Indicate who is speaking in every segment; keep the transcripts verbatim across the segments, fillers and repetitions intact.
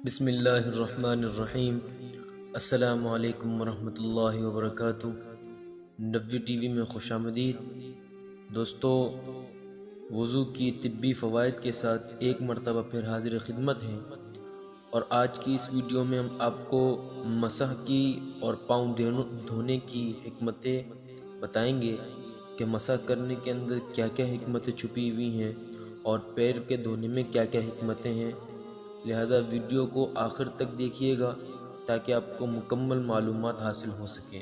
Speaker 1: بسم اللہ الرحمن الرحیم۔ السلام علیکم ورحمۃ اللہ وبرکاتہ۔ نبوی ٹی وی میں خوش آمدید۔ دوستو، وضو کی طبی فوائد کے ساتھ ایک مرتبہ پھر حاضر خدمت ہیں، اور آج کی اس ویڈیو میں ہم آپ کو مسح کی اور پاؤں دھونے کی حکمتیں بتائیں گے کہ مسح کرنے کے اندر کیا کیا حکمتیں چھپی ہوئی ہیں اور پیر کے دھونے میں کیا کیا حکمتیں ہیں۔ لہذا ویڈیو کو آخر تک دیکھیے گا تاکہ آپ کو مکمل معلومات حاصل ہو سکیں۔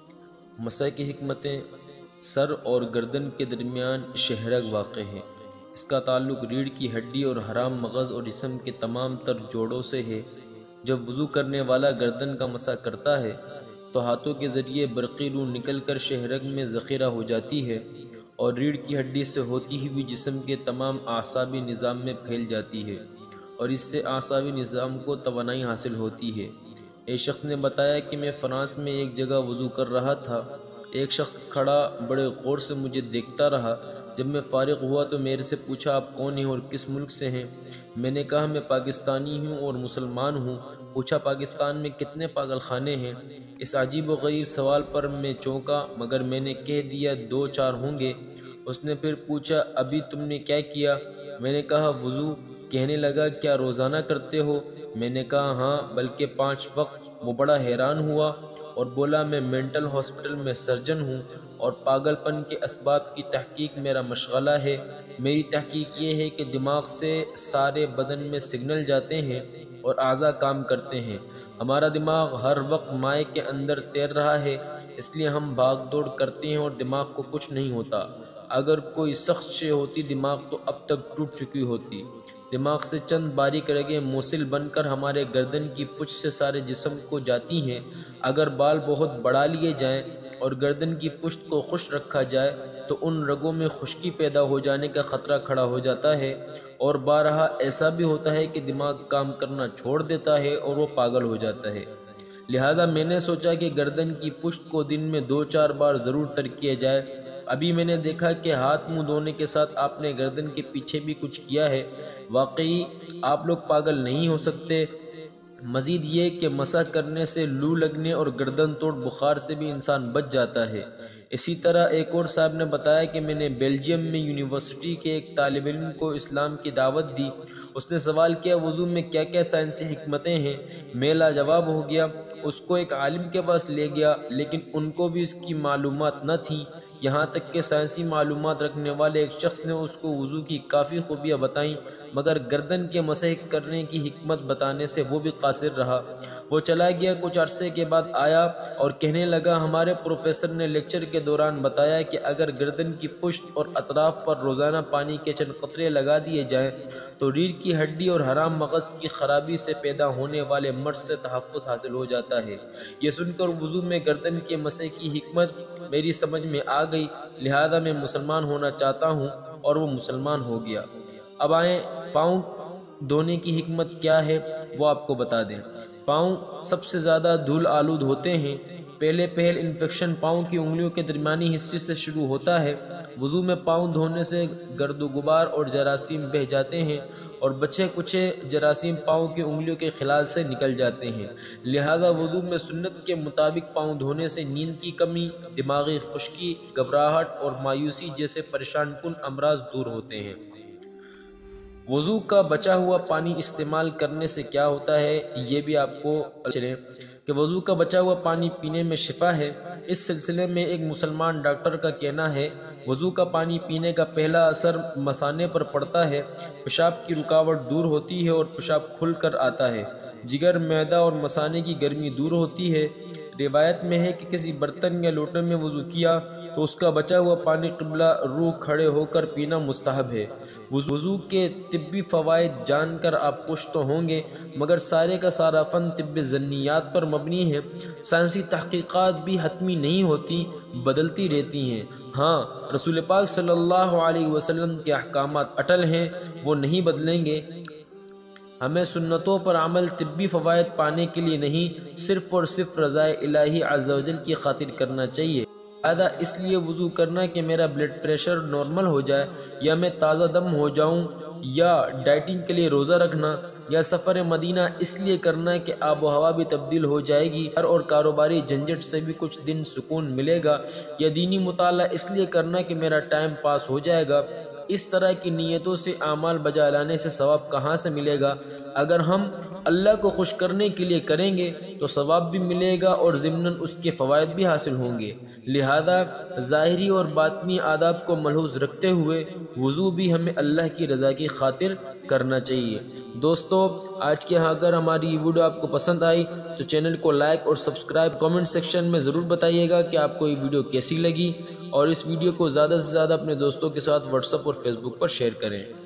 Speaker 1: مسح کی حکمتیں: سر اور گردن کے درمیان شہرگ واقع ہے۔ اس کا تعلق ریڑھ کی ہڈی اور حرام مغز اور جسم کے تمام تر جوڑوں سے ہے۔ جب وضو کرنے والا گردن کا مسح کرتا ہے تو ہاتھوں کے ذریعے برقی روح نکل کر شہرگ میں ذخیرہ ہو جاتی ہے اور ریڑھ کی ہڈی سے ہوتی ہوئی جسم کے تمام اعصابی نظام میں پھیل جاتی ہے، اور اس سے اعصابی نظام کو توانائی حاصل ہوتی ہے۔ ایک شخص نے بتایا کہ میں فرانس میں ایک جگہ وضو کر رہا تھا۔ ایک شخص کھڑا بڑے غور سے مجھے دیکھتا رہا۔ جب میں فارغ ہوا تو میرے سے پوچھا، آپ کون ہیں اور کس ملک سے ہیں؟ میں نے کہا، میں پاکستانی ہوں اور مسلمان ہوں۔ پوچھا، پاکستان میں کتنے پاگل خانے ہیں؟ اس عجیب و غریب سوال پر میں چونکا، مگر میں نے کہہ دیا دو چار ہوں گے۔ اس نے پھر پوچھا، ابھی تم نے کیا کیا؟ میں نے کہا، وضو۔ کہنے لگا، کیا روزانہ کرتے ہو؟ میں نے کہا، ہاں، بلکہ پانچ وقت۔ وہ بڑا حیران ہوا اور بولا، میں مینٹل ہاسپٹل میں سرجن ہوں اور پاگل پن کے اسباب کی تحقیق میرا مشغلہ ہے۔ میری تحقیق یہ ہے کہ دماغ سے سارے بدن میں سگنل جاتے ہیں اور اعضاء کام کرتے ہیں۔ ہمارا دماغ ہر وقت مائع کے اندر تیر رہا ہے، اس لیے ہم بھاگ دوڑ کرتے ہیں اور دماغ کو کچھ نہیں ہوتا۔ اگر کوئی سخت شے ہوتی دماغ تو اب تک ٹوٹ چکی ہوتی۔ دماغ سے چند باریک رگیں موصل بن کر ہمارے گردن کی پشت سے سارے جسم کو جاتی ہیں۔ اگر بال بہت بڑھا لیے جائیں اور گردن کی پشت کو خشک رکھا جائے تو ان رگوں میں خشکی پیدا ہو جانے کا خطرہ کھڑا ہو جاتا ہے، اور بارہا ایسا بھی ہوتا ہے کہ دماغ کام کرنا چھوڑ دیتا ہے اور وہ پاگل ہو جاتا ہے۔ لہذا میں نے سوچا کہ گردن کی پشت کو دن میں دو چار بار ضرور تر کیا جائے۔ ابھی میں نے دیکھا کہ ہاتھ منہ دھونے کے ساتھ آپ نے گردن کے پیچھے بھی کچھ کیا ہے۔ واقعی آپ لوگ پاگل نہیں ہو سکتے۔ مزید یہ کہ مسح کرنے سے لو لگنے اور گردن توڑ بخار سے بھی انسان بچ جاتا ہے۔ اسی طرح ایک اور صاحب نے بتایا کہ میں نے بیلجیم میں یونیورسٹی کے ایک طالب علم کو اسلام کی دعوت دی۔ اس نے سوال کیا، وضو میں کیا کیا سائنسی حکمتیں ہیں؟ میں لاجواب ہو گیا۔ اس کو ایک عالم کے پاس لے گیا، لیکن ان کو بھی اس کی معلومات نہ تھیں، یہاں تک کہ سائنسی معلومات رکھنے والے ایک شخص نے اس کو وضو کی کافی خوبیاں بتائیں، مگر گردن کے مسح کرنے کی حکمت بتانے سے وہ بھی قاصر رہا۔ وہ چلا گیا۔ کچھ عرصے کے بعد آیا اور کہنے لگا، ہمارے پروفیسر نے لیکچر کے دوران بتایا کہ اگر گردن کی پشت اور اطراف پر روزانہ پانی کے چند قطرے لگا دیے جائیں تو ریڑھ کی ہڈی اور حرام مغز کی خرابی سے پیدا ہونے والے مرض سے تحفظ حاصل ہو جاتا ہے۔ یہ سن کر وضو میں گردن کے مسح کی حکمت میری سمجھ میں آ گئی، لہذا میں مسلمان ہونا چاہتا ہوں، اور وہ مسلمان ہو گیا۔ اب آئیں پاؤں دھونے کی حکمت کیا ہے وہ آپ کو بتا دیں۔ پاؤں سب سے زیادہ دھول آلود ہوتے ہیں۔ پہلے پہل انفیکشن پاؤں کی انگلیوں کے درمیانی حصے سے شروع ہوتا ہے۔ وضو میں پاؤں دھونے سے گرد و غبار اور جراثیم بہہ جاتے ہیں اور بچے کچے جراثیم پاؤں کی انگلیوں کے خلال سے نکل جاتے ہیں۔ لہذا وضو میں سنت کے مطابق پاؤں دھونے سے نیند کی کمی، دماغی خشکی، گھبراہٹ اور مایوسی جیسے پریشان کن امراض دور ہوتے ہیں۔ وضو کا بچا ہوا پانی استعمال کرنے سے کیا ہوتا ہے یہ بھی آپ کو چلیں کہ وضو کا بچا ہوا پانی پینے میں شفا ہے۔ اس سلسلے میں ایک مسلمان ڈاکٹر کا کہنا ہے، وضو کا پانی پینے کا پہلا اثر مثانے پر پڑتا ہے، پیشاب کی رکاوٹ دور ہوتی ہے اور پیشاب کھل کر آتا ہے، جگر، معدہ اور مثانے کی گرمی دور ہوتی ہے۔ روایت میں ہے کہ کسی برتن یا لوٹے میں وضو کیا تو اس کا بچا ہوا پانی قبلہ روح کھڑے ہو کر پینا مستحب ہے۔ وضو کے طبی فوائد جان کر آپ خوش تو ہوں گے، مگر سارے کا سارا فن طب ظنیات پر مبنی ہے۔ سائنسی تحقیقات بھی حتمی نہیں ہوتی، بدلتی رہتی ہیں۔ ہاں، رسول پاک صلی اللہ علیہ وسلم کے احکامات اٹل ہیں، وہ نہیں بدلیں گے۔ ہمیں سنتوں پر عمل طبی فوائد پانے کے لیے نہیں، صرف اور صرف رضا الہی عز و جل کی خاطر کرنا چاہیے۔ لہذا اس لیے وضو کرنا کہ میرا بلڈ پریشر نارمل ہو جائے، یا میں تازہ دم ہو جاؤں، یا ڈائٹنگ کے لیے روزہ رکھنا، یا سفر مدینہ اس لیے کرنا کہ آب و ہوا بھی تبدیل ہو جائے گی اور کاروباری جھنجھٹ سے بھی کچھ دن سکون ملے گا، یا دینی مطالعہ اس لیے کرنا کہ میرا ٹائم پاس ہو جائے گا، اس طرح کی نیتوں سے اعمال بجا لانے سے ثواب کہاں سے ملے گا؟ اگر ہم اللہ کو خوش کرنے کے لیے کریں گے تو ثواب بھی ملے گا اور ضمناً اس کے فوائد بھی حاصل ہوں گے۔ لہذا ظاہری اور باطنی آداب کو ملحوظ رکھتے ہوئے وضو بھی ہمیں اللہ کی رضا کی خاطر کرنا چاہیے۔ دوستو، آج کے ہاں اگر ہماری یہ ویڈیو آپ کو پسند آئی تو چینل کو لائک اور سبسکرائب، کامنٹ سیکشن میں ضرور بتائیے گا کہ آپ کو یہ ویڈیو کیسی لگی، اور اس ویڈیو کو زیادہ سے زیادہ اپنے دوستوں کے ساتھ واٹس ایپ اور فیس بک پر شیئر کریں۔